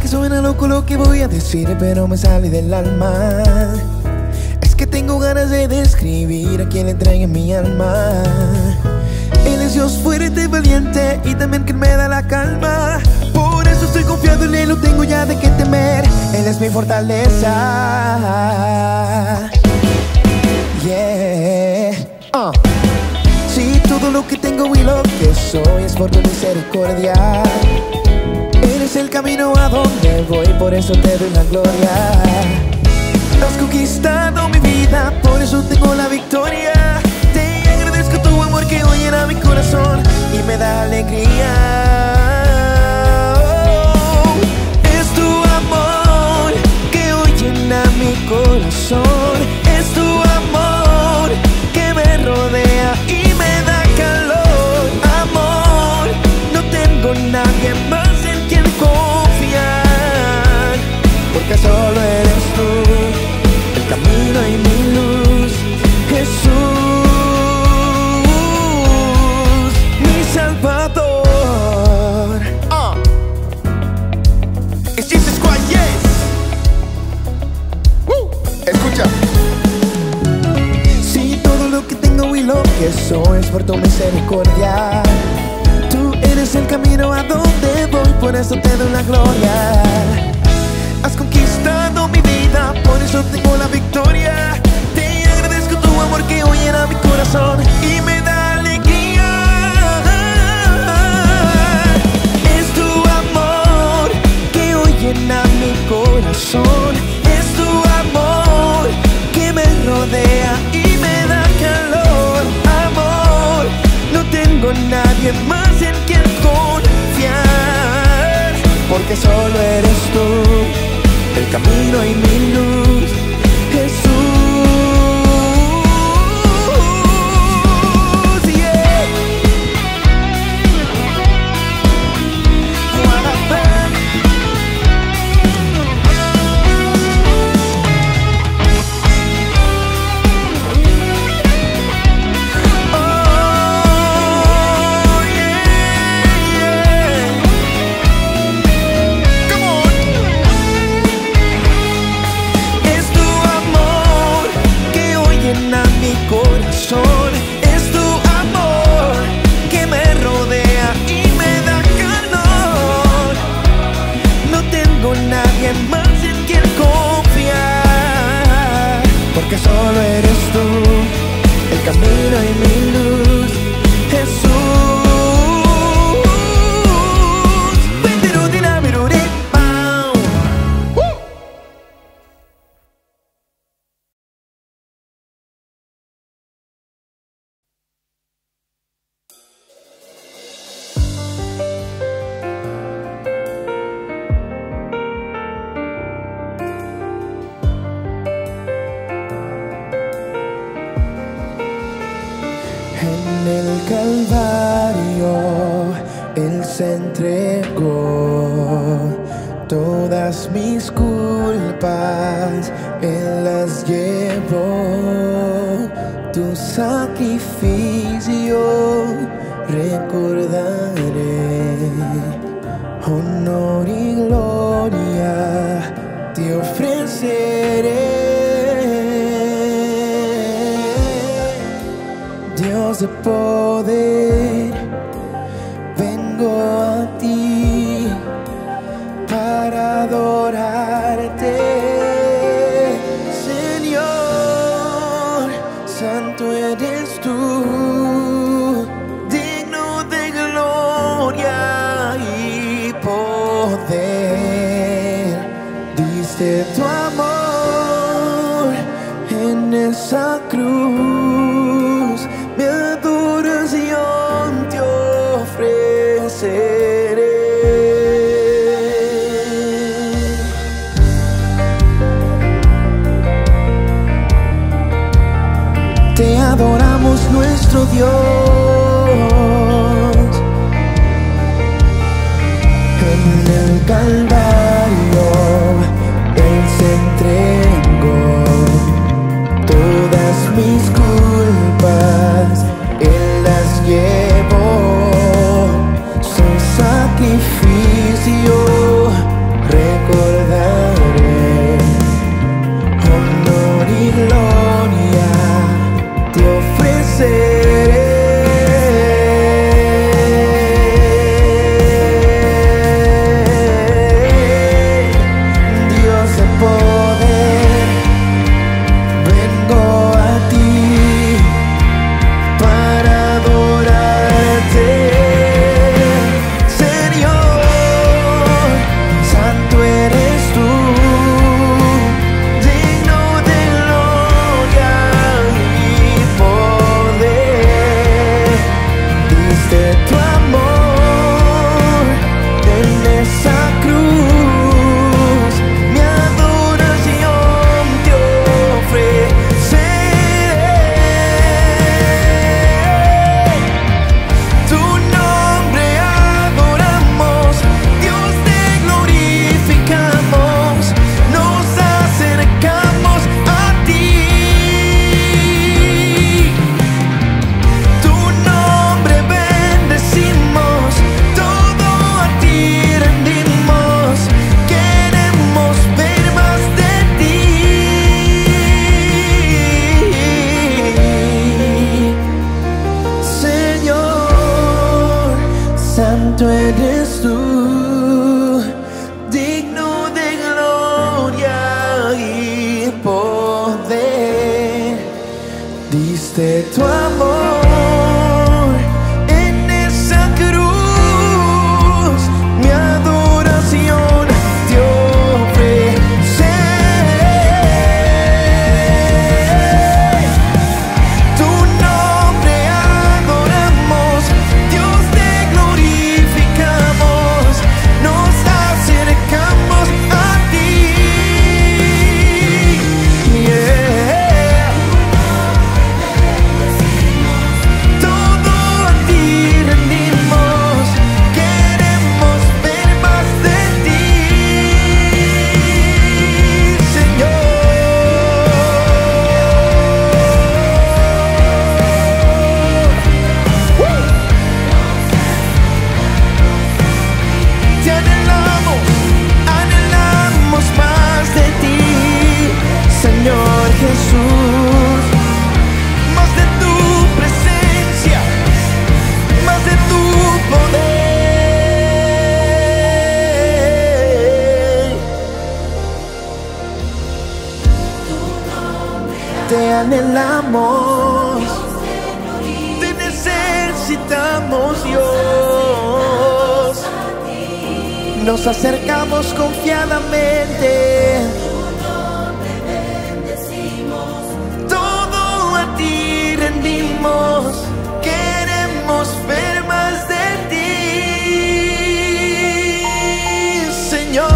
que suena loco lo que voy a decir, pero me sale del alma. Es que tengo ganas de describir a quien le entregue mi alma. Él es Dios fuerte, valiente y también quien me da la calma. Por eso estoy confiado en Él, no tengo ya de qué temer. Él es mi fortaleza. Yeah. Si todo lo que tengo y lo que soy es por tu misericordia. Eres el camino a donde voy, por eso te doy la gloria. Has conquistado mi vida, por eso tengo la victoria. Te agradezco tu amor que hoy llena mi corazón y me da alegría. Es tu amor que hoy llena mi corazón. Es tu amor que me rodea y me da calor. Amor, no tengo nadie más en quien confiar, porque solo eres tú, el camino y mi luz. Jesús, mi Salvador. It's Jesus Christ, yes. Escucha. Si todo lo que tengo y lo que soy es por tu misericordia. Tú eres el camino a donde voy, por eso te doy la gloria. Has conquistado mi vida, por eso tengo la victoria. Te agradezco tu amor que hoy llena mi corazón y me da alegría. Es tu amor que hoy llena mi corazón. Es tu amor que me rodea y me da calor. Amor, no tengo nadie más en quien confiar, porque solo eres tú, el camino y mi luz. Jesús, yeah. Es tu amor que me rodea y me da calor. No tengo nadie más en quien confiar, porque solo eres tú, el camino y mi luz. Jesús. En el Calvario Él se entregó, todas mis culpas Él las llevó. Tu sacrificio recordaré, honor y gloria te ofreceré. Dios de poder, vengo a ti para adorarte. Señor, santo eres tú, digno de gloria y poder. Diste tu amor en esa cruz, mi adoración te ofreceré. Te adoramos, nuestro Dios. En el Calvario Él se entregó, todas mis culpas Él las llevó. Su sacrificio recordaré, de tu amor. En esa cruz mi adoración te ofreceré. Tu nombre adoramos, Dios te glorificamos, nos acercamos a ti. Todo a ti rendimos, queremos ver más de ti, Señor. Te anhelamos, anhelamos más de ti, Señor Jesús. Más de tu presencia, más de tu poder. Te anhelamos, te necesitamos, Dios. Nos acercamos confiadamente. Todo a ti rendimos, queremos ver más de ti, Señor.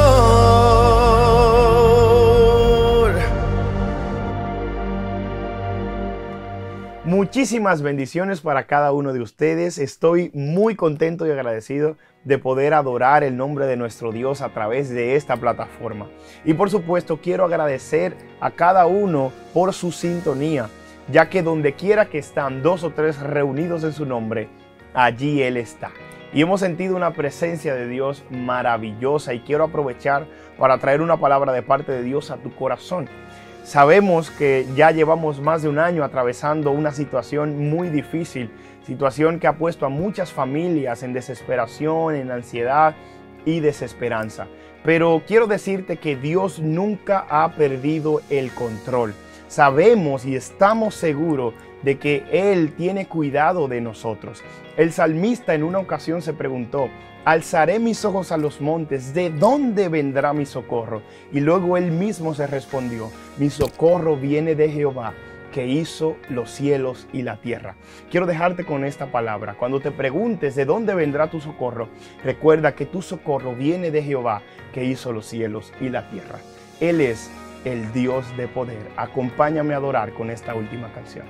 Muchísimas bendiciones para cada uno de ustedes. Estoy muy contento y agradecido de poder adorar el nombre de nuestro Dios a través de esta plataforma. Y por supuesto quiero agradecer a cada uno por su sintonía, ya que donde quiera que están 2 o 3 reunidos en su nombre, allí Él está. Y hemos sentido una presencia de Dios maravillosa y quiero aprovechar para traer una palabra de parte de Dios a tu corazón. Sabemos que ya llevamos más de un año atravesando una situación muy difícil, situación que ha puesto a muchas familias en desesperación, en ansiedad y desesperanza. Pero quiero decirte que Dios nunca ha perdido el control. Sabemos y estamos seguros de que Él tiene cuidado de nosotros. El salmista en una ocasión se preguntó: alzaré mis ojos a los montes, ¿de dónde vendrá mi socorro? Y luego él mismo se respondió: mi socorro viene de Jehová, que hizo los cielos y la tierra. Quiero dejarte con esta palabra. Cuando te preguntes de dónde vendrá tu socorro, recuerda que tu socorro viene de Jehová, que hizo los cielos y la tierra. Él es el Dios de poder. Acompáñame a adorar con esta última canción.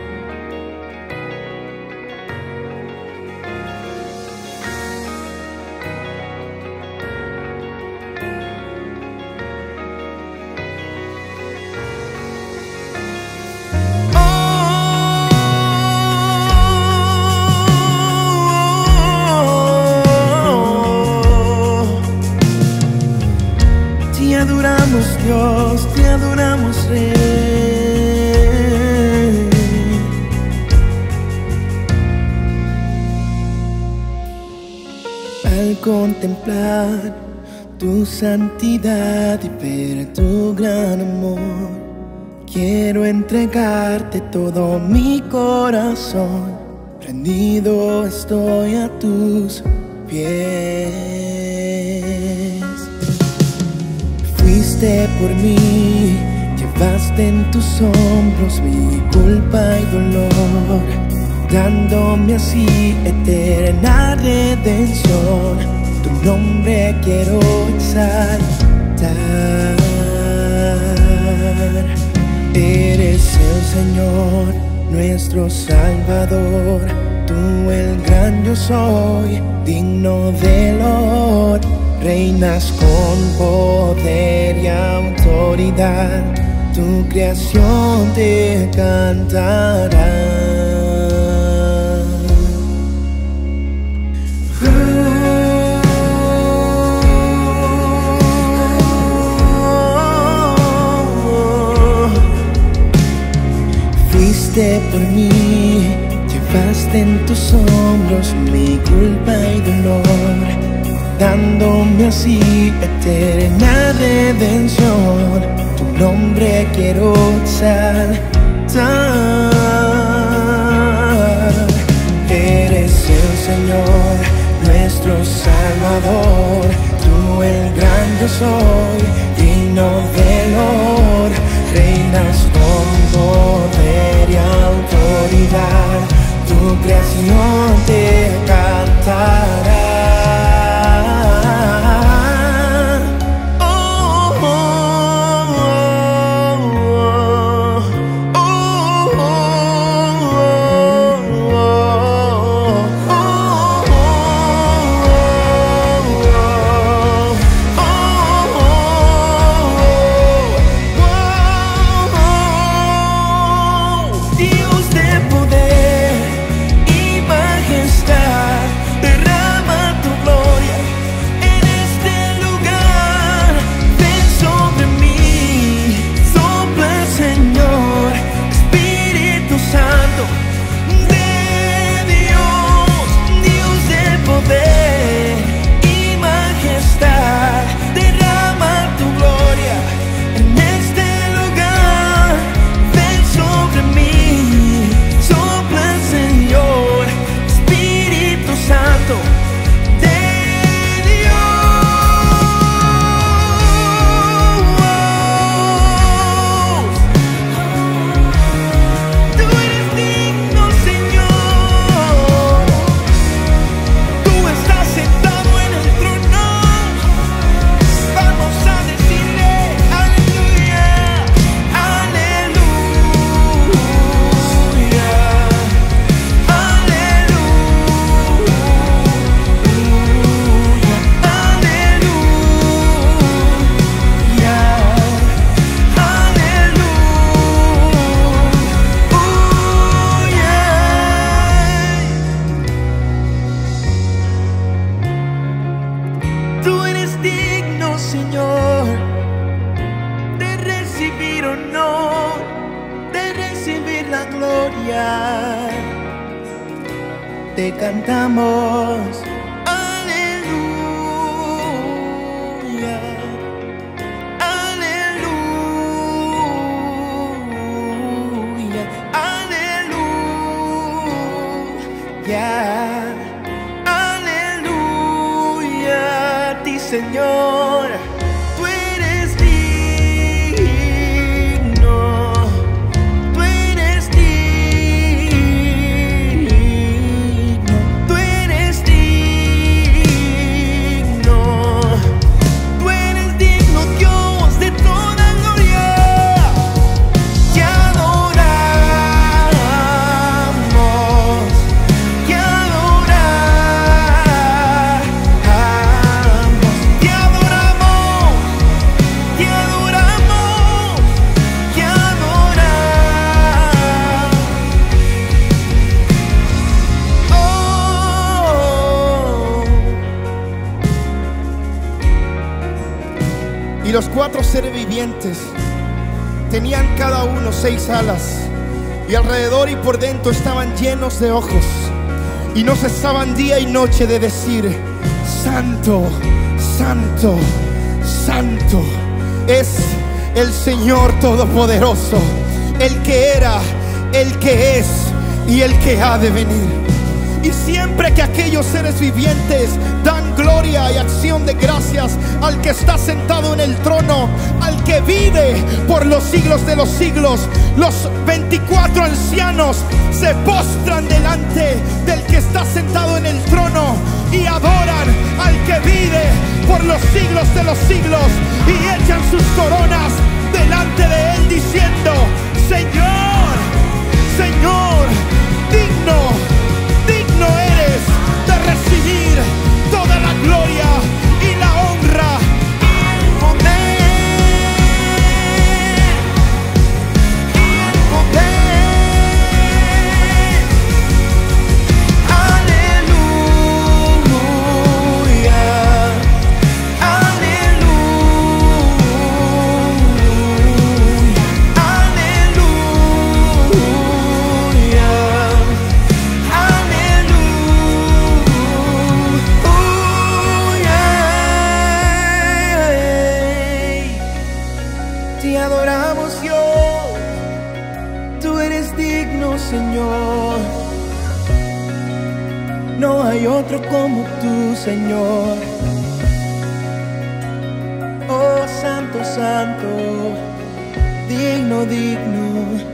Te adoramos, Dios, te adoramos, Rey. Al contemplar tu santidad y ver tu gran amor, quiero entregarte todo mi corazón. Rendido estoy a tus pies. Fuiste por mí, llevaste en tus hombros mi culpa y dolor, dándome así eterna redención. Tu nombre quiero exaltar. Eres el Señor, nuestro Salvador, tú el gran yo soy, digno de loor. Reinas con poder y autoridad, tu creación te cantará. Fuiste por mí, llevaste en tus hombros mi culpa y dolor, dándome así eterna redención. Tu nombre quiero exaltar. nuestro Salvador, tú el gran yo soy, digno de honor, reinas con poder y autoridad, tu creación te cantará. Señor, de recibir honor, de recibir la gloria. Te cantamos aleluya, aleluya, aleluya, aleluya a ti, Señor. Y los 4 seres vivientes tenían cada uno 6 alas, y alrededor y por dentro estaban llenos de ojos, y no cesaban día y noche de decir: Santo, Santo, Santo es el Señor Todopoderoso, el que era, el que es y el que ha de venir. Y siempre que aquellos seres vivientes dan gloria y acción de gracias al que está sentado en el trono, al que vive por los siglos de los siglos, los 24 ancianos se postran delante del que está sentado en el trono y adoran al que vive por los siglos de los siglos, y echan sus coronas delante de él diciendo: Señor, Señor, digno eres de recibir toda la gloria y la honra y el poder, y el poder. Aleluya, te adoramos, Dios, tú eres digno, Señor. no hay otro como tú, Señor. Oh, santo, santo, digno, digno.